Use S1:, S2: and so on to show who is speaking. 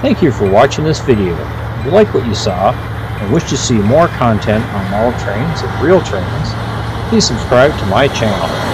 S1: Thank you for watching this video. If you like what you saw and wish to see more content on model trains and real trains, please subscribe to my channel.